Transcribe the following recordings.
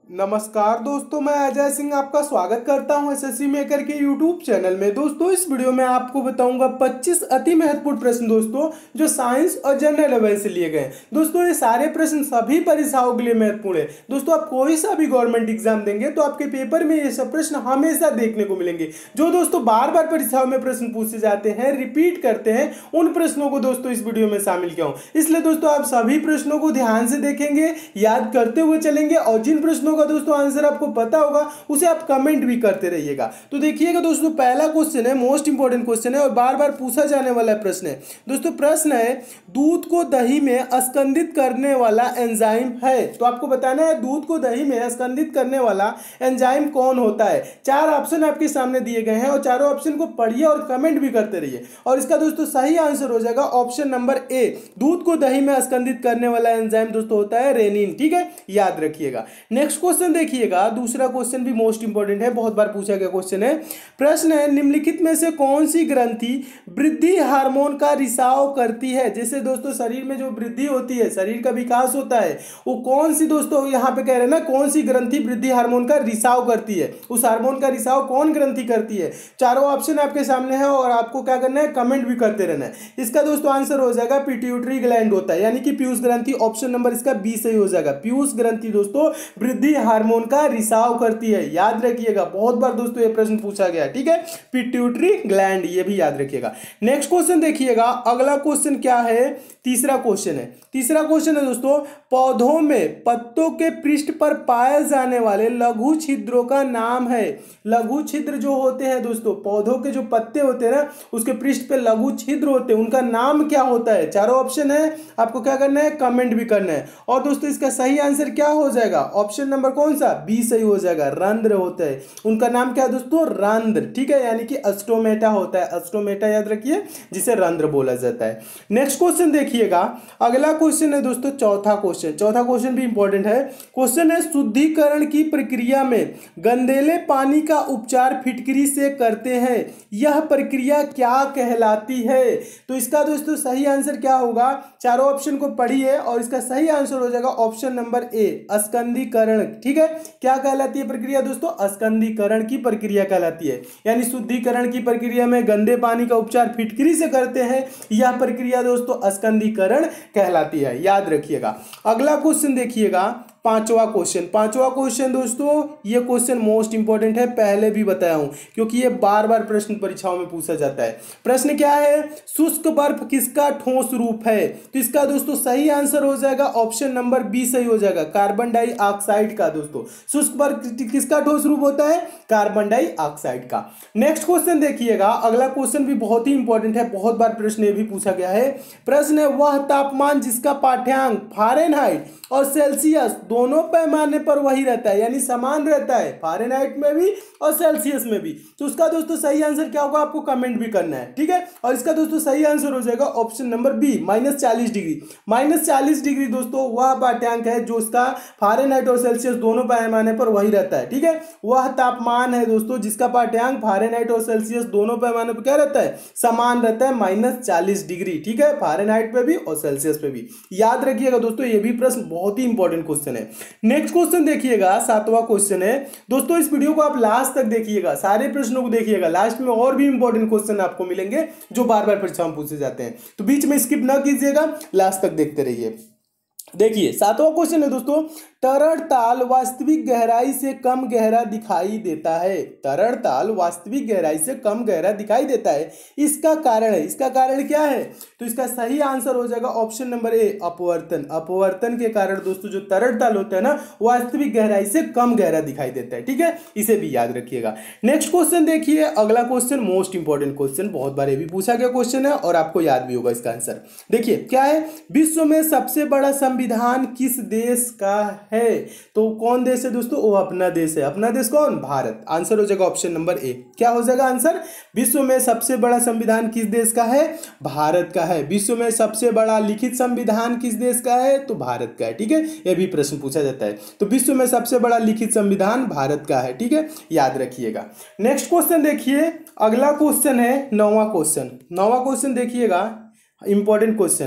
नमस्कार दोस्तों, मैं अजय सिंह आपका स्वागत करता हूं एसएससी मेकर के यूट्यूब चैनल में। दोस्तों इस वीडियो में आपको बताऊंगा 25 अति महत्वपूर्ण प्रश्न दोस्तों जो साइंस और जनरल अवेयरनेस से लिए गए। दोस्तों ये सारे प्रश्न सभी परीक्षाओं के लिए महत्वपूर्ण है। दोस्तों आप कोई सा भी गवर्नमेंट एग्जाम देंगे तो आपके पेपर में ये सब प्रश्न हमेशा देखने को मिलेंगे। जो दोस्तों बार बार परीक्षाओं में प्रश्न पूछे जाते हैं, रिपीट करते हैं, उन प्रश्नों को दोस्तों इस वीडियो में शामिल किया हूं। इसलिए दोस्तों आप सभी प्रश्नों को ध्यान से देखेंगे, याद करते हुए चलेंगे और जिन प्रश्नों का दोस्तों आंसर आपको पता होगा उसे आप कमेंट भी करते रहिएगा। तो देखिएगा दोस्तों, पहला क्वेश्चन है, मोस्ट इंपॉर्टेंट क्वेश्चन है और बार बार पूछा जाने वाला प्रश्न है। दोस्तों प्रश्न है, दूध को दही में स्कंदित करने वाला एंजाइम है। तो आपको बताना है दूध को दही में स्कंदित करने वाला एंजाइम कौन होता है। चार ऑप्शन आपके सामने दिए गए हैं और चारों ऑप्शन को पढ़िए और कमेंट भी करते रहिए। और इसका दोस्तों सही आंसर हो जाएगा ऑप्शन नंबर ए, दूध को दही में स्कंदित करने वाला एंजाइम दोस्तों होता है रेनिन। ठीक है, याद रखिएगा। नेक्स्ट क्वेश्चन देखिएगा, दूसरा क्वेश्चन भी मोस्ट इंपॉर्टेंट है, बहुत बार पूछा गया क्वेश्चन है। प्रश्न है, निम्नलिखित में से कौन सी ग्रंथि वृद्धि हार्मोन का रिसाव करती है। जैसे दोस्तों शरीर में जो वृद्धि होती है, शरीर का विकास होता है, वो कौन सी दोस्तों यहाँ पे कह रहे हैं ना, कौन सी ग्रंथि वृद्धि हार्मोन का रिसाव करती है, उस हार्मोन का रिसाव कौन ग्रंथि करती है। चारों ऑप्शन आपके सामने है और आपको क्या करना है, कमेंट भी करते रहना है। इसका दोस्तों आंसर हो जाएगा पिट्यूटरी ग्लैंड होता है, यानी कि पीयूष ग्रंथि। ऑप्शन नंबर इसका बी सही हो जाएगा। पीयूष ग्रंथि दोस्तों वृद्धि हार्मोन का रिसाव करती है, याद रखिएगा। बहुत बार दोस्तों ये प्रश्न पूछा गया है। ठीक है, पिट्यूटरी ग्लैंड, ये भी याद रखिएगा। नेक्स्ट क्वेश्चन देखिएगा, अगला क्वेश्चन क्या है, तीसरा क्वेश्चन है। तीसरा क्वेश्चन है दोस्तों, पौधों में पत्तों के पृष्ठ पर पाए जाने वाले लघु छिद्रों का नाम है। लघु छिद्र जो होते हैं दोस्तों, पौधों के जो पत्ते होते हैं ना, उसके पृष्ठ पे लघु छिद्र होते हैं, उनका नाम क्या होता है। चारों ऑप्शन है, आपको क्या करना है, कमेंट भी करना है। और दोस्तों इसका सही आंसर क्या हो जाएगा, ऑप्शन नंबर कौन सा, बी सही हो जाएगा। रंध्र होता है, उनका नाम क्या है दोस्तों, रंध्र। ठीक है, यानी कि अस्टोमेटा होता है, अस्टोमेटा याद रखिए, जिसे रंध्र बोला जाता है। नेक्स्ट क्वेश्चन देखिएगा, अगला क्वेश्चन है दोस्तों चौथा क्वेश्चन। चौथा क्वेश्चन भी इंपॉर्टेंट है। क्वेश्चन है, शुद्धिकरण की प्रक्रिया में गंदेले पानी का उपचार फिटकरी से करते हैं, यह प्रक्रिया क्या कहलाती है। तो इसका दोस्तों सही आंसर क्या होगा, चारों ऑप्शन को पढ़िए और इसका सही आंसर हो जाएगा ऑप्शन नंबर ए, स्कंदीकरण। ठीक है, क्या कहलाती है प्रक्रिया दोस्तों, स्कंदीकरण की प्रक्रिया कहलाती है। यानी शुद्धिकरण की प्रक्रिया में गंदे पानी का उपचार फिटकरी से करते हैं, यह प्रक्रिया दोस्तों स्कंदीकरण कहलाती है, याद रखिएगा। अगला क्वेश्चन देखिएगा, पांचवा क्वेश्चन। पांचवा क्वेश्चन दोस्तों, ये क्वेश्चन मोस्ट इंपॉर्टेंट है, पहले भी बताया हूं क्योंकि ये बार बार प्रश्न परीक्षाओं में पूछा जाता है। प्रश्न क्या है, शुष्क बर्फ किसका ठोस रूप है। तो इसका दोस्तों सही आंसर हो जाएगा ऑप्शन नंबर बी सही हो जाएगा, कार्बन डाइऑक्साइड का। दोस्तों शुष्क बर्फ किसका ठोस रूप होता है, कार्बन डाइऑक्साइड का। नेक्स्ट क्वेश्चन देखिएगा, अगला क्वेश्चन भी बहुत ही इंपॉर्टेंट है, बहुत बार प्रश्न ये भी पूछा गया है। प्रश्न है, वह तापमान जिसका पाठ्यांक फारेनहाइट और सेल्सियस दोनों पैमाने पर वही रहता है, यानी समान रहता है, फारेनहाइट में भी और सेल्सियस में भी। तो उसका दोस्तों सही आंसर क्या होगा, आपको कमेंट भी करना है। ठीक है, और इसका दोस्तों सही आंसर हो जाएगा option number B, -40 degree. -40 degree दोस्तों वह पाठ्यांक है जो उसका फारेनहाइट और सेल्सियस दोनों पैमाने पर वही रहता है। ठीक है, वह तापमान है दोस्तों जिसका पाठ्यांक फारेनहाइट और सेल्सियस दोनों पैमाने पर क्या रहता है, समान रहता है, -40 डिग्री। ठीक है, फारेनहाइट पे भी और सेल्सियस पे भी, याद रखिएगा दोस्तों। ये भी प्रश्न बहुत ही इंपॉर्टेंट क्वेश्चन है। नेक्स्ट क्वेश्चन देखिएगा, सातवां क्वेश्चन है दोस्तों। इस वीडियो को आप लास्ट तक देखिएगा, सारे प्रश्नों को देखिएगा, लास्ट में और भी इंपॉर्टेंट क्वेश्चन आपको मिलेंगे जो बार बार परीक्षा में पूछे जाते हैं, तो बीच में स्किप ना कीजिएगा, लास्ट तक देखते रहिए। देखिए सातवां क्वेश्चन है दोस्तों, तरल ताल वास्तविक गहराई से कम गहरा दिखाई देता है। तरल ताल वास्तविक गहराई से कम गहरा दिखाई देता है, इसका कारण है। इसका कारण क्या है, तो इसका सही आंसर हो जाएगा ऑप्शन नंबर ए, अपवर्तन। अपवर्तन के कारण दोस्तों जो तरल ताल होता है ना, वास्तविक गहराई से कम गहरा दिखाई देता है। ठीक है, इसे भी याद रखिएगा। नेक्स्ट क्वेश्चन देखिए, अगला क्वेश्चन मोस्ट इंपॉर्टेंट क्वेश्चन, बहुत बार ये भी पूछा गया क्वेश्चन है और आपको याद भी होगा इसका आंसर। देखिए क्या है, विश्व में सबसे बड़ा संविधान किस देश का है। तो कौन देश है दोस्तों, वो अपना देश है। अपना देश कौन, भारत। आंसर हो जाएगा ऑप्शन नंबर ए। क्या हो जाएगा आंसर, विश्व में सबसे बड़ा संविधान किस देश का है, भारत का है। विश्व में सबसे बड़ा लिखित संविधान किस देश का है, तो भारत का है। ठीक है, यह भी प्रश्न पूछा जाता है। तो विश्व में सबसे बड़ा लिखित संविधान भारत का है। ठीक है, याद रखिएगा। नेक्स्ट क्वेश्चन देखिए, अगला क्वेश्चन है नौवां क्वेश्चन। नौवां क्वेश्चन देखिएगा, इंपॉर्टेंट क्वेश्चन है।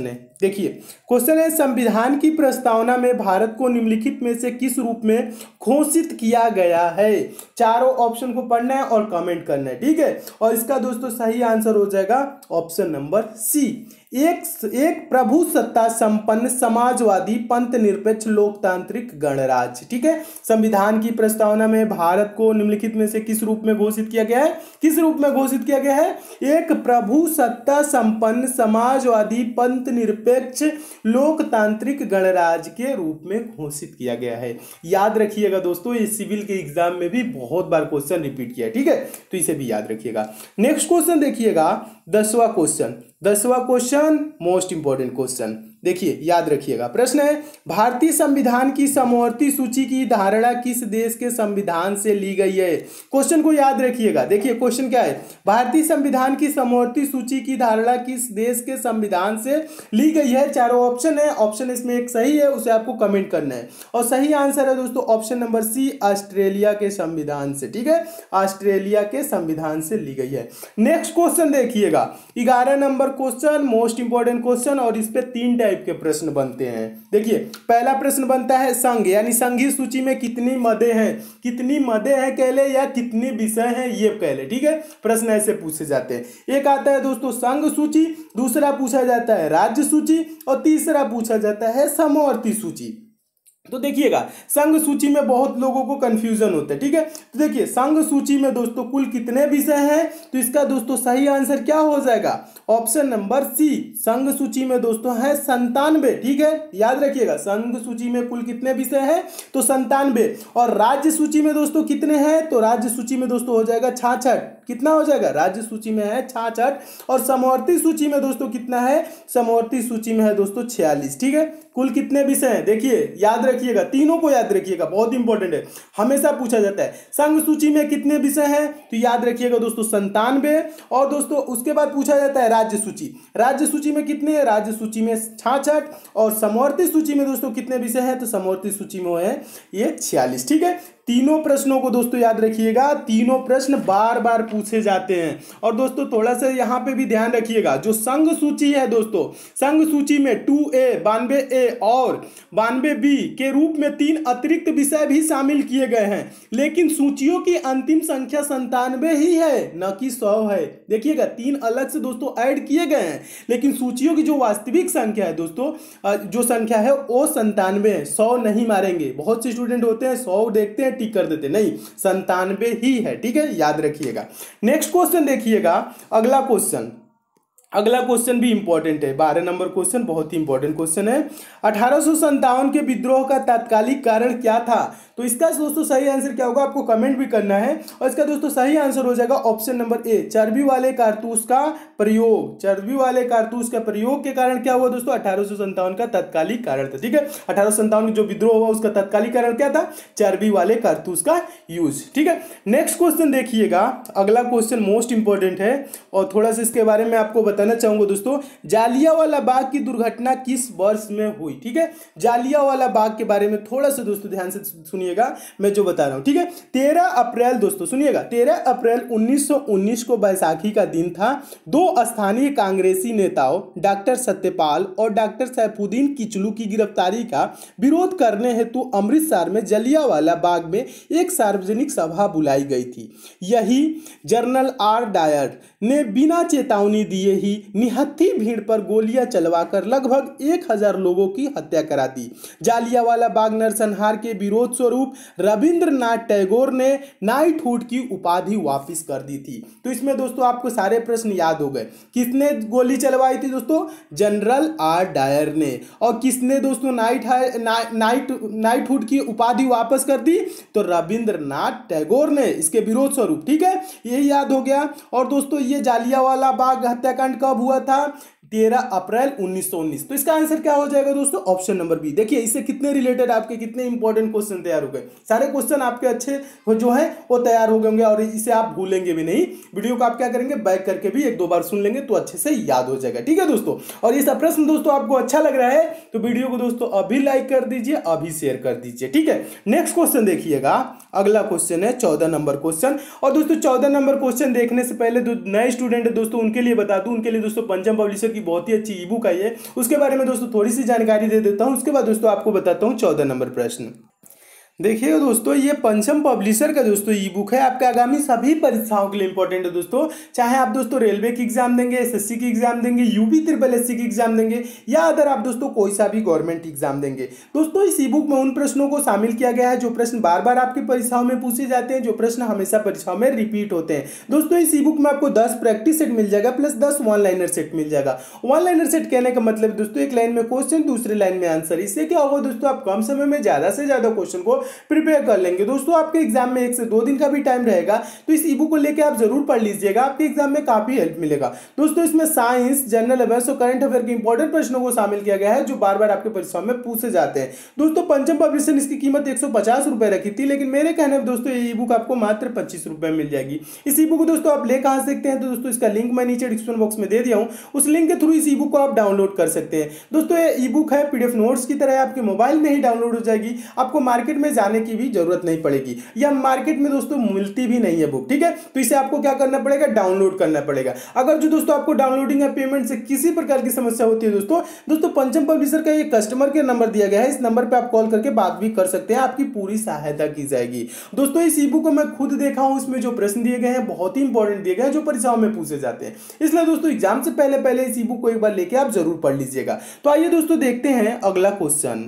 देखिए क्वेश्चन है, संविधान की प्रस्तावना में भारत को निम्नलिखित में से किस रूप में घोषित किया गया है। चारों ऑप्शन को पढ़ना है और कमेंट करना है, ठीक है। और इसका दोस्तों सही आंसर हो जाएगा ऑप्शन नंबर सी, एक प्रभु सत्ता संपन्न समाजवादी पंथ निरपेक्ष लोकतांत्रिक गणराज्य, ठीक है। संविधान की प्रस्तावना में भारत को निम्नलिखित में से किस रूप में घोषित किया गया है, किस रूप में घोषित किया गया है, एक प्रभु सत्ता संपन्न समाजवादी पंथ निरपेक्ष लोकतांत्रिक गणराज्य के रूप में घोषित किया गया है। याद रखिएगा दोस्तों, ये सिविल के एग्जाम में भी बहुत बार क्वेश्चन रिपीट किया है, ठीक है, तो इसे भी याद रखिएगा। नेक्स्ट क्वेश्चन देखिएगा, 10वां क्वेश्चन मोस्ट इंपॉर्टेंट क्वेश्चन, देखिए याद रखिएगा। प्रश्न है, भारतीय संविधान की समवर्ती सूची की धारणा किस देश के संविधान से ली गई है। क्वेश्चन को याद रखिएगा। देखिए क्वेश्चन क्या है, भारतीय संविधान की समवर्ती सूची की धारणा किस देश के संविधान से ली गई है। चारों ऑप्शन है, ऑप्शन इसमें एक सही है, उसे आपको कमेंट करना है। और सही आंसर है दोस्तों ऑप्शन नंबर सी, ऑस्ट्रेलिया के संविधान से, ठीक है, ऑस्ट्रेलिया के संविधान से ली गई है। नेक्स्ट क्वेश्चन देखिएगा, 11 number question, most important question, और इस पे 3 टाइप के प्रश्न बनते हैं। देखिए पहला प्रश्न बनता है संघ यानी संघीय सूची में कितनी मदें हैं, कितनी मदें हैं कह ले, या कितने विषय हैं ये कह ले, ठीक है। प्रश्न ऐसे पूछे जाते हैं। एक आता है दोस्तों संघ सूची, दूसरा पूछा जाता है राज्य सूची, और तीसरा पूछा जाता है समवर्ती सूची। तो देखिएगा संघ सूची में बहुत लोगों को कंफ्यूजन होता है, ठीक है। तो देखिए संघ सूची में दोस्तों कुल कितने विषय हैं, तो इसका दोस्तों सही आंसर क्या हो जाएगा, ऑप्शन नंबर सी, संघ सूची में दोस्तों है 97, ठीक है, याद रखिएगा। संघ सूची में कुल कितने विषय हैं, तो 97। और राज्य सूची में दोस्तों कितने हैं, तो राज्य सूची में दोस्तों हो जाएगा 66, कितना हो जाएगा, राज्य सूची में है 66। और समवर्ती सूची में दोस्तों कितना है, समवर्ती सूची में है दोस्तों 46, ठीक है। कुल कितने विषय हैं, देखिए याद रखिएगा, तीनों को याद रखिएगा, बहुत इंपॉर्टेंट है, हमेशा पूछा जाता है। संघ सूची में कितने विषय हैं, तो याद रखिएगा दोस्तों 97। और दोस्तों उसके बाद पूछा जाता है राज्य सूची, राज्य सूची में कितने हैं, राज्य सूची में 66। और समवर्ती सूची में दोस्तों कितने विषय हैं, तो समवर्ती सूची में है ये 46, ठीक है। तीनों प्रश्नों को दोस्तों याद रखिएगा, तीनों प्रश्न बार बार पूछे जाते हैं। और दोस्तों थोड़ा सा यहाँ पे भी ध्यान रखिएगा, जो संघ सूची है दोस्तों, संघ सूची में 2A 92A और 92B के रूप में 3 अतिरिक्त विषय भी शामिल किए गए हैं, लेकिन सूचियों की अंतिम संख्या 97 ही है, न कि 100 है। देखिएगा 3 अलग से दोस्तों ऐड किए गए हैं, लेकिन सूचियों की जो वास्तविक संख्या है दोस्तों, जो संख्या है वो 97 है, 100 नहीं मारेंगे। बहुत से स्टूडेंट होते हैं 100 देखते हैं टिक कर देते, नहीं 97 ही है, ठीक है, याद रखिएगा। नेक्स्ट क्वेश्चन देखिएगा, अगला क्वेश्चन भी इंपॉर्टेंट है, 12 नंबर क्वेश्चन बहुत ही इंपॉर्टेंट क्वेश्चन है। 1857 के विद्रोह का तात्कालिक कारण क्या था, तो इसका दोस्तों सही आंसर क्या होगा, आपको कमेंट भी करना है। और इसका दोस्तों सही आंसर हो जाएगा ऑप्शन नंबर ए, चर्बी वाले कारतूस का प्रयोग। चर्बी वाले कारतूस का प्रयोग के कारण क्या हुआ दोस्तों, 1857 का तात्कालिक कारण था, ठीक है। 1857 में जो विद्रोह हुआ उसका तात्कालिक कारण क्या था, चर्बी वाले कारतूस का यूज, ठीक है। नेक्स्ट क्वेश्चन देखिएगा, अगला क्वेश्चन मोस्ट इंपॉर्टेंट है, और थोड़ा सा इसके बारे में आपको बताना चाहूंगा दोस्तों। जालियांवाला बाग की दुर्घटना किस वर्ष में हुई, ठीक है। जालियांवाला बाग के बारे में थोड़ा सा दोस्तों ध्यान से सुनिएगा, मैं जो बता रहा हूं, ठीक है। 13 अप्रैल दोस्तों सुनिएगा, 13 अप्रैल 1919 को बैसाखी का दिन था। 2 स्थानीय कांग्रेसी नेताओं डॉक्टर सत्यपाल और डॉक्टर सैफुद्दीन किचलू की गिरफ्तारी का विरोध करने हेतु अमृतसर में जलियांवाला बाग में एक सार्वजनिक सभा बुलाई गई थी। यही जनरल आर डायर ने बिना चेतावनी दिए ही निहत्थी भीड़ पर गोलियां चलवाकर लगभग 1000 लोगों की हत्या करा दी। जालियांवाला बाग नरसंहार के विरोध स्वरूप रविंद्रनाथ टैगोर ने नाइटहुड की उपाधि वापस कर दी थी। तो इसमें दोस्तों आपको सारे प्रश्न याद हो गए। किसने गोली चलवाई थी दोस्तों, जनरल आर डायर ने। और किसने दोस्तों नाइटहुड की उपाधि वापस कर दी, तो रविंद्रनाथ टैगोर ने, इसके विरोध स्वरूप, ठीक है, यही याद हो गया। और दोस्तों ये जालियांवाला बाग हत्याकांड कब हुआ था, 13 अप्रैल 1919। तो इसका आंसर क्या हो जाएगा दोस्तों, ऑप्शन नंबर बी। देखिए इससे कितने रिलेटेड आपके कितने इंपॉर्टेंट क्वेश्चन तैयार हो गए, सारे क्वेश्चन आपके अच्छे जो है वो तैयार हो गए और इसे आप भूलेंगे भी नहीं। वीडियो को आप क्या करेंगे, बैक करके भी 1-2 बार सुन लेंगे तो अच्छे से याद हो जाएगा, ठीक है दोस्तों। और ये सब प्रश्न दोस्तों आपको अच्छा लग रहा है तो वीडियो को दोस्तों अभी लाइक कर दीजिए, अभी शेयर कर दीजिए, ठीक है। नेक्स्ट क्वेश्चन देखिएगा, अगला क्वेश्चन है 14 नंबर क्वेश्चन। और दोस्तों 14 नंबर क्वेश्चन देखने से पहले जो नए स्टूडेंट है दोस्तों उनके लिए बता दूं, उनके लिए दोस्तों पंचम पब्लिशर की बहुत ही अच्छी ई बुक आई है, उसके बारे में दोस्तों थोड़ी सी जानकारी दे देता हूँ। उसके बाद दोस्तों आपको बताता हूँ 14 नंबर प्रश्न। देखिए दोस्तों, ये पंचम पब्लिशर का दोस्तों ई बुक है, आपके आगामी सभी परीक्षाओं के लिए इंपॉर्टेंट है दोस्तों। चाहे आप दोस्तों रेलवे की एग्जाम देंगे, एसएससी की एग्जाम देंगे, यूपी ट्रिपल एससी की एग्जाम देंगे, या अदर आप दोस्तों कोई सा भी गवर्नमेंट एग्जाम देंगे। दोस्तों इस ई बुक में उन प्रश्नों को शामिल किया गया है जो प्रश्न बार बार आपकी परीक्षाओं में पूछे जाते हैं, जो प्रश्न हमेशा परीक्षाओं में रिपीट होते हैं। दोस्तों इस ई बुक में आपको 10 प्रैक्टिस सेट मिल जाएगा प्लस 10 वन लाइनर सेट मिल जाएगा। वन लाइनर सेट कहने का मतलब दोस्तों एक लाइन में क्वेश्चन, दूसरी लाइन में आंसर। इससे क्या होगा दोस्तों, आप कम समय में ज्यादा से ज्यादा क्वेश्चन को प्रिपेयर कर लेंगे। दोस्तों आपके एग्जाम में 1 से 2 दिन का भी टाइम रहेगा, तो इस ई बुक को लेकर आप जरूर पढ़ लीजिएगा, आपके एग्जाम में काफी हेल्प मिलेगा। दोस्तों इसमें साइंस, जनरल अवेयर्स और करंट अफेयर के इंपॉर्टेंट प्रश्नों को शामिल किया गया है जो बार बार आपके परीक्षाओं में पूछे जाते हैं। दोस्तों पंचम पब्लिशर ने इसकी कीमत 150 रुपए रखी थी, लेकिन मेरे कहने में दोस्तों ये ई बुक आपको मात्र 25 रुपए में मिल जाएगी। इस ई बुक को दोस्तों आप ले कहां सकते हैं, तो दोस्तों इसका लिंक मैं नीचे डिस्क्रिप्शन बॉक्स में दे दिया हूं, उस लिंक के थ्रू इस ई बुक को आप डाउनलोड कर सकते हैं। दोस्तों ये ई बुक है पीडीएफ नोट्स की तरह, आपके मोबाइल में ही डाउनलोड हो जाएगी, आपको मार्केट में जाने की भी जरूरत नहीं पड़ेगी, या मार्केट में दोस्तों मिलती भी नहीं है बुक, ठीक है। तो इसे आपको क्या करना पड़ेगा, डाउनलोड करना पड़ेगा। अगर जो दोस्तों आपको डाउनलोडिंग या पेमेंट से किसी प्रकार की समस्या होती है दोस्तों पंचम पब्लिशर का ये कस्टमर केयर नंबर दिया गया है, इस नंबर पे आप कॉल करके बात भी कर सकते हैं, आपकी पूरी सहायता की जाएगी। दोस्तों इस ई बुक को मैं खुद देखा हूं, इसमें जो प्रश्न दिए गए हैं बहुत ही इंपॉर्टेंट दिए गए हैं जो परीक्षाओं में पूछे जाते हैं, इसलिए दोस्तों एग्जाम से पहले इस ई बुक को एक बार लेके आप जरूर पढ़ लीजिएगा। तो आइए दोस्तों देखते हैं अगला क्वेश्चन।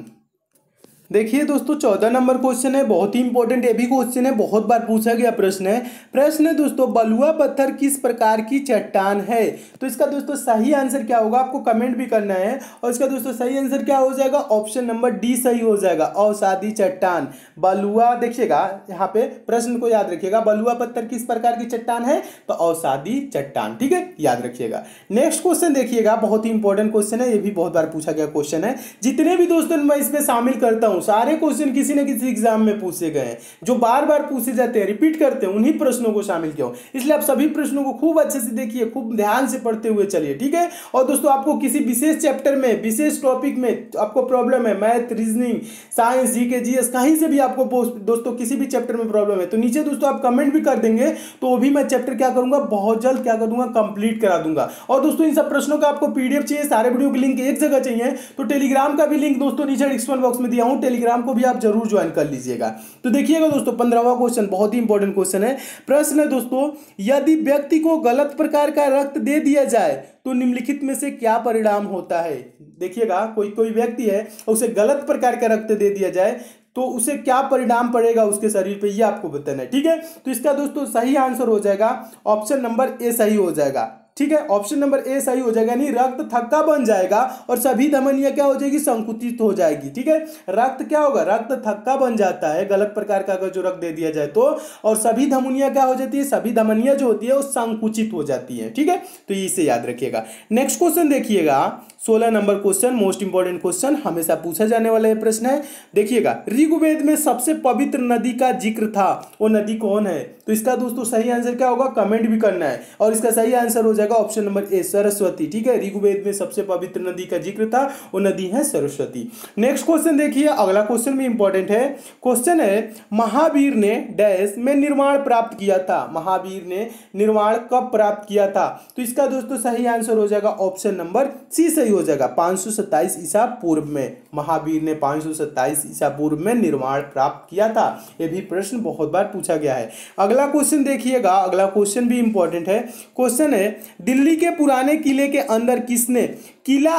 देखिए दोस्तों 14 नंबर क्वेश्चन है, बहुत ही इंपॉर्टेंट ये भी क्वेश्चन है, बहुत बार पूछा गया प्रश्न है। प्रश्न है दोस्तों, बलुआ पत्थर किस प्रकार की चट्टान है। तो इसका दोस्तों सही आंसर क्या होगा, आपको कमेंट भी करना है, और इसका दोस्तों सही आंसर क्या हो जाएगा, ऑप्शन नंबर डी सही हो जाएगा, अवसादी चट्टान। बलुआ देखिएगा यहाँ पे प्रश्न को याद रखिएगा, बलुआ पत्थर किस प्रकार की चट्टान है, तो अवसादी चट्टान, ठीक है, याद रखिएगा। नेक्स्ट क्वेश्चन देखिएगा, बहुत ही इंपॉर्टेंट क्वेश्चन है, ये भी बहुत बार पूछा गया क्वेश्चन है। जितने भी दोस्तों मैं इसमें शामिल करता हूं सारे क्वेश्चन किसी न किसी एग्जाम में पूछे गए हैं, जो बार बार पूछे जाते हैं, रिपीट करते हैं, उन्हीं प्रश्नों को शामिल किया हूं, इसलिए आप सभी प्रश्नों को खूब अच्छे से देखिए, खूब ध्यान से पढ़ते हुए चलिए, ठीक है। और दोस्तों आपको किसी विशेष चैप्टर में, विशेष टॉपिक में आपको प्रॉब्लम है, math, reasoning, science, GK, GS, कहीं से भी आपको दोस्तों किसी भी चैप्टर में प्रॉब्लम है, तो नीचे दोस्तों आप कमेंट भी कर देंगे, तो वो भी मैं चैप्टर क्या करूंगा, बहुत जल्द क्या कर दूंगा, कंप्लीट करा दूंगा। और दोस्तों इन सब प्रश्नों का आपको पीडीएफ चाहिए, सारे वीडियो की लिंक एक जगह चाहिए, तो टेलीग्राम का भी लिंक दोस्तों नीचे डिस्क्रिप्शन बॉक्स में दिया हूं, टेलीग्राम को भी आप जरूर ज्वाइन कर लीजिएगा। तो देखिएगा दोस्तों 15वां क्वेश्चन बहुत ही इंपॉर्टेंट क्वेश्चन है। प्रश्न है दोस्तों, यदि व्यक्ति को गलत प्रकार का रक्त दे दिया जाए तो निम्नलिखित में से क्या परिणाम होता है। देखिएगा कोई व्यक्ति है, उसे गलत प्रकार का रक्त दे दिया जाए तो उसे क्या परिणाम पड़ेगा उसके शरीर पे, ये आपको बताना है, ठीक है। तो इसका दोस्तों सही आंसर हो जाएगा ऑप्शन नंबर ए सही हो जाएगा, ठीक है, ऑप्शन नंबर ए सही हो जाएगा, यानी रक्त थक्का बन जाएगा और सभी धमनियां क्या हो जाएगी, संकुचित हो जाएगी, ठीक है। रक्त क्या होगा, रक्त थक्का बन जाता है गलत प्रकार का अगर जो रक्त दे दिया जाए तो, और सभी धमनियां क्या हो जाती है, सभी धमनियां जो होती है वो संकुचित हो जाती है, ठीक है। तो इसे याद रखिएगा। नेक्स्ट क्वेश्चन देखिएगा 16 number question, most important question, हमेशा पूछा जाने वाला यह प्रश्न है। देखिएगा ऋग्वेद में सबसे पवित्र नदी का जिक्र था, वो नदी कौन है। तो इसका दोस्तों सही आंसर क्या होगा, कमेंट भी करना है, और इसका सही आंसर हो जाएगा ऑप्शन नंबर ए सरस्वती, ठीक है। ऋग्वेद में सबसे पवित्र नदी का जिक्र था, वो नदी है सरस्वती। नेक्स्ट क्वेश्चन देखिए, अगला क्वेश्चन भी इंपॉर्टेंट है। क्वेश्चन है, महावीर ने डैश में निर्वाण प्राप्त किया था। महावीर ने निर्वाण कब प्राप्त किया था। तो इसका दोस्तों सही आंसर हो जाएगा ऑप्शन नंबर सी सही हो जाएगा, 527 ईसा पूर्व में। महावीर ने 527 ईसा पूर्व में निर्वाण प्राप्त किया था। यह भी प्रश्न बहुत बार पूछा गया है। अगला क्वेश्चन देखिएगा, अगला क्वेश्चन भी इंपॉर्टेंट है। क्वेश्चन है, दिल्ली के पुराने किले के अंदर किसने किला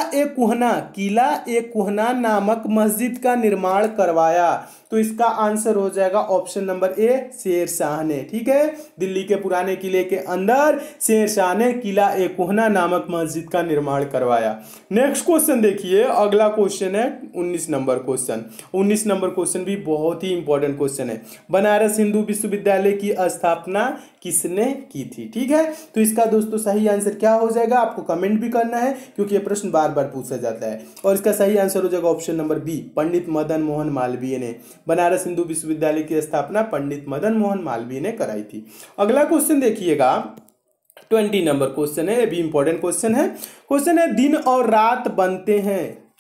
ए कुहना नामक मस्जिद का निर्माण करवाया। तो इसका आंसर हो जाएगा option number A Sher Shah ने, ठीक है। दिल्ली के पुराने किले के अंदर शेर शाह ने किला ए कुहना नामक मस्जिद का निर्माण करवाया। नेक्स्ट क्वेश्चन देखिए, अगला क्वेश्चन है 19 नंबर क्वेश्चन। 19 नंबर क्वेश्चन भी बहुत ही इंपॉर्टेंट क्वेश्चन है। बनारस हिंदू विश्वविद्यालय की स्थापना किसने की थी, ठीक है। तो इसका दोस्तों सही आंसर क्या हो जाएगा, आपको कमेंट भी करना है क्योंकि ये प्रश्न बार बार पूछा जाता है, और इसका सही आंसर हो जाएगा option number B, Pandit Madan Mohan Malaviya ने। बनारस हिंदू विश्वविद्यालय की स्थापना पंडित मदन मोहन मालवीय ने कराई थी। अगला क्वेश्चन देखिएगा 20 नंबर क्वेश्चन है, ये भी इंपॉर्टेंट क्वेश्चन है। क्वेश्चन है, दिन और रात बनते हैं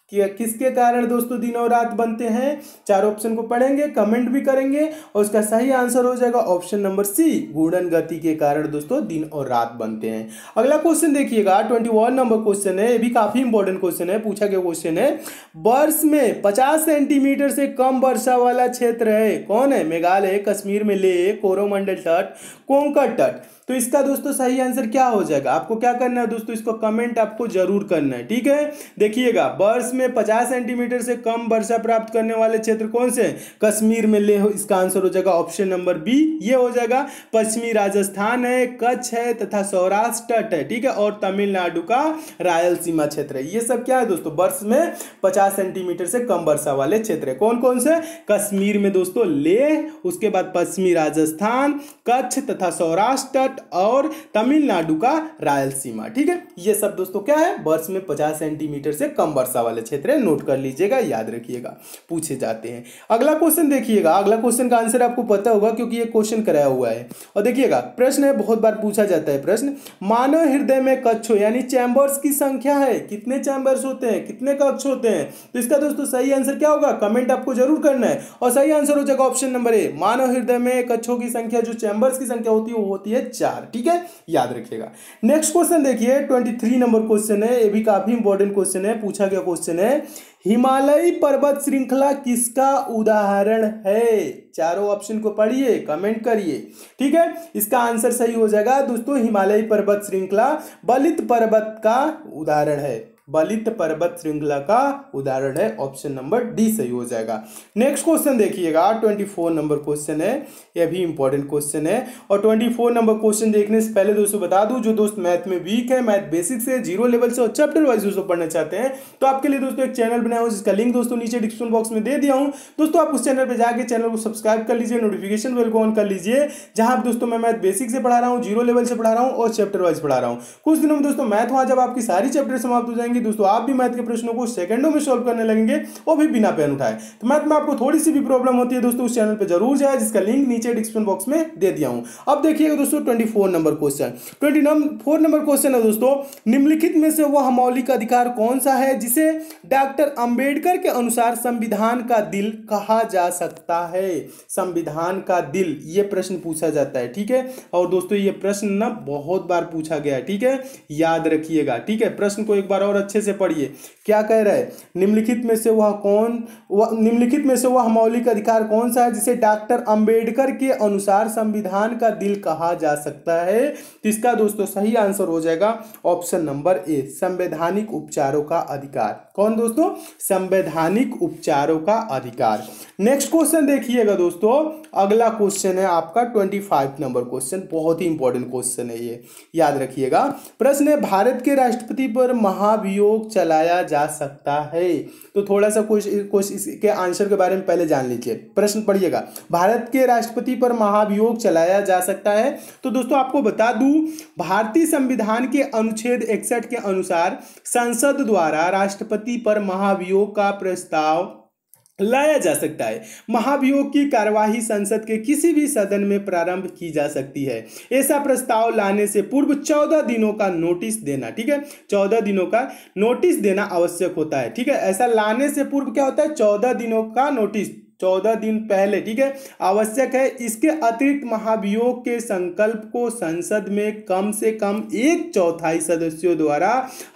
कि किसके कारण दोस्तों दिन और रात बनते हैं। चार ऑप्शन को पढ़ेंगे, कमेंट भी करेंगे और उसका सही आंसर हो जाएगा ऑप्शन नंबर सी, घूर्णन गति के कारण दोस्तों दिन और रात बनते हैं। अगला क्वेश्चन देखिएगा, 21 नंबर क्वेश्चन है, ये भी काफी इंपॉर्टेंट क्वेश्चन है, पूछा गया क्वेश्चन है। वर्ष में 50 सेंटीमीटर से कम वर्षा वाला क्षेत्र है, कौन है? मेघालय, कश्मीर में लेह, कोरोमंडल तट, कोंकण तट। तो इसका दोस्तों सही आंसर क्या हो जाएगा? आपको क्या करना है दोस्तों, इसको कमेंट आपको जरूर करना है, ठीक है। देखिएगा, वर्ष में 50 सेंटीमीटर से कम वर्षा प्राप्त करने वाले क्षेत्र कौन से? कश्मीर में लेह, इसका आंसर हो जाएगा ऑप्शन नंबर बी, ये हो जाएगा। पश्चिमी राजस्थान है, कच्छ है तथा सौराष्ट्र तट है, ठीक है, और तमिलनाडु का रायलसीमा क्षेत्र है। ये सब क्या है दोस्तों, वर्ष में 50 सेंटीमीटर से कम वर्षा वाले क्षेत्र है। कौन कौन से? कश्मीर में दोस्तों लेह, उसके बाद पश्चिमी राजस्थान, कच्छ तथा सौराष्ट्र और तमिलनाडु का रायलसीमा, ठीक है। ये सब दोस्तों क्या है, वर्ष में 50 सेंटीमीटर से कम वर्षा वाले क्षेत्र है, नोट कर लीजिएगा, याद रखिएगा, पूछे जाते हैं। अगला क्वेश्चन देखिएगा, अगला क्वेश्चन का आंसर आपको पता होगा क्योंकि ये क्वेश्चन कराया हुआ है। और देखिएगा, प्रश्न है, बहुत बार पूछा जाता है प्रश्न, मानव हृदय में कक्षों यानी चैम्बर्स की संख्या है, कितने चैम्बर्स होते हैं, कितने कक्ष होते हैं? तो इसका दोस्तों सही आंसर क्या होगा, कमेंट आपको जरूर करना है और सही आंसर हो जाएगा ऑप्शन नंबर ए, मानव हृदय में कक्षों की संख्या, जो चैम्बर्स की संख्या होती है वो होती है 4, ठीक है, याद रखिएगा। नेक्स्ट क्वेश्चन देखिए, 23 नंबर क्वेश्चन है, ये भी काफी इंपॉर्टेंट क्वेश्चन है, पूछा गया क्वेश्चन है, हिमालयी पर्वत श्रृंखला किसका उदाहरण है? चारों ऑप्शन को पढ़िए, कमेंट करिए, ठीक है। इसका आंसर सही हो जाएगा दोस्तों, हिमालयी पर्वत श्रृंखला बलित पर्वत का उदाहरण है, बलित पर्वत श्रृंखला का उदाहरण है, ऑप्शन नंबर डी सही हो जाएगा। नेक्स्ट क्वेश्चन देखिएगा, 24 नंबर क्वेश्चन है, यह भी इंपॉर्टेंट क्वेश्चन है। और 24 नंबर क्वेश्चन देखने से पहले दोस्तों बता दूं, जो दोस्त मैथ में वीक है, मैथ बेसिक से जीरो लेवल से और चैप्टर वाइज दोस्तों पढ़ना चाहते हैं, तो आपके लिए दोस्तों एक चैनल बनाया हूं जिसका लिंक दोस्तों नीचे डिस्क्रिप्शन बॉक्स में दे दिया हूं। दोस्तों आप उस चैनल पर जाकर चैनल को सब्सक्राइब कर लीजिए, नोटिफिकेशन बेल को ऑन कर लीजिए, जहां दोस्तों मैं मैथ बेसिक से पढ़ा रहा हूँ, जीरो लेवल से पढ़ा रहा हूँ और चैप्टर वाइज पढ़ा रहा हूँ। कुछ दिनों में दोस्तों मैथ वहां जब आपकी सारी चैप्टर समाप्त हो जाएंगे दोस्तों, आप भी मैथ के प्रश्नों को सेकंडों में सॉल्व करने लगेंगे, वो भी बिना पेन उठाए। तो मैथ में आपको थोड़ी सी भी प्रॉब्लम होती है दोस्तों, उस चैनल पे जरूर जाए, जिसका लिंक नीचे डिस्क्रिप्शन बॉक्स में दे दिया हूं। अब देखिएगा दोस्तों 24 नंबर क्वेश्चन, 24 नंबर क्वेश्चन है दोस्तों, निम्नलिखित में से वह मौलिक अधिकार कौन सा है जिसे डॉक्टर अंबेडकर के अनुसार संविधान का दिल कहा जा सकता है? संविधान का दिल, ये प्रश्न पूछा जाता है, ठीक है। और दोस्तों ये प्रश्न ना बहुत बार पूछा गया है, ठीक है, याद रखिएगा, ठीक है। प्रश्न को एक बार और अच्छे से पढ़िए, क्या कह रहा है, निम्नलिखित में से वह मौलिक अधिकार कौन सा है जिसे डॉक्टर अंबेडकर के अनुसार संविधान का दिल कहा जा सकता है? तो इसका दोस्तों सही आंसर हो जाएगा ऑप्शन नंबर ए, संवैधानिक उपचारों का अधिकार। कौन दोस्तों? संवैधानिक उपचारों का अधिकार। नेक्स्ट क्वेश्चन देखिएगा दोस्तों, अगला क्वेश्चन है आपका 25 नंबर क्वेश्चन, बहुत ही इंपॉर्टेंट क्वेश्चन है ये, याद रखिएगा। प्रश्न है, भारत के राष्ट्रपति पर महाभियोग चलाया जा सकता है? तो थोड़ा सा कुछ इसके आंसर के बारे में पहले जान लीजिए। प्रश्न पढ़िएगा, भारत के राष्ट्रपति पर महाभियोग चलाया जा सकता है? तो दोस्तों आपको बता दूं, भारतीय संविधान के अनुच्छेद 61 के अनुसार संसद द्वारा राष्ट्रपति पर महाभियोग का प्रस्ताव लाया जा सकता है। महाभियोग की कार्यवाही संसद के किसी भी सदन में प्रारंभ की जा सकती है। ऐसा प्रस्ताव लाने से पूर्व 14 दिनों का नोटिस देना, ठीक है, 14 दिनों का नोटिस देना आवश्यक होता है, ठीक है। ऐसा लाने से पूर्व क्या होता है, 14 दिनों का नोटिस, 14 दिन पहले, ठीक है, आवश्यक है। इसके अतिरिक्त महाभियोग के संकल्प को संसद में कम से कम 1/4 सदस्यों द्वारा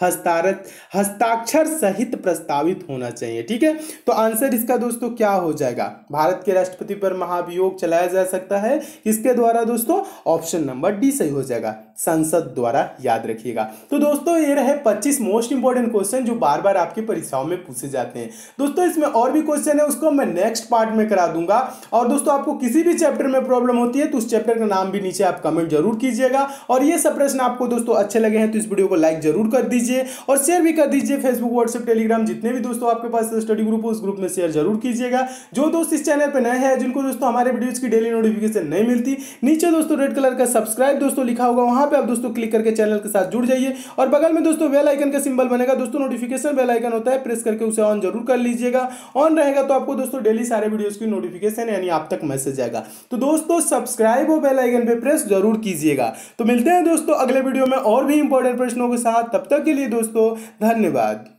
हस्ताक्षर सहित प्रस्तावित होना चाहिए, ठीक है। तो आंसर इसका दोस्तों क्या हो जाएगा, भारत के राष्ट्रपति पर महाभियोग चलाया जा सकता है किसके द्वारा दोस्तों? ऑप्शन नंबर डी सही हो जाएगा, संसद द्वारा, याद रखिएगा। तो दोस्तों ये रहे 25 मोस्ट इंपोर्टेंट क्वेश्चन जो बार बार आपकी परीक्षाओं में पूछे जाते हैं। दोस्तों इसमें और भी क्वेश्चन है, उसको मैं नेक्स्ट पार्ट में करा दूंगा। और दोस्तों आपको किसी भी चैप्टर में प्रॉब्लम होती है तो उस चैप्टर का नाम भी नीचे आप कमेंट जरूर कीजिएगा। और ये सब प्रश्न आपको दोस्तों अच्छे लगे हैं तो इस वीडियो को लाइक जरूर कर दीजिए और शेयर भी कर दीजिए। फेसबुक, व्हाट्सएप, टेलीग्राम, जितने भी दोस्तों आपके पास स्टडी ग्रुप हो उस ग्रुप में शेयर जरूर कीजिएगा। जो दोस्त इस चैनल पर नए हैं, जिनको दोस्तों हमारे वीडियोज की डेली नोटिफिकेशन नहीं मिलती, नीचे दोस्तों रेड कलर का सब्सक्राइब दोस्तों लिखा होगा, वहां पे आप दोस्तों क्लिक करके चैनल के साथ जुड़ जाइए। और बगल में दोस्तों बेल आइकन का सिंबल बनेगा दोस्तों, नोटिफिकेशन बेल आइकन होता है, प्रेस करके उसे ऑन जरूर कर लीजिएगा। ऑन रहेगा तो आपको दोस्तों डेली सारे वीडियोस की नोटिफिकेशन यानी आप तक मैसेज आएगा। तो दोस्तों सब्सक्राइब और बेल आइकन पे प्रेस जरूर कीजिएगा। तो मिलते हैं दोस्तों अगले वीडियो में और भी इंपॉर्टेंट प्रश्नों के साथ, तब तक के लिए दोस्तों धन्यवाद।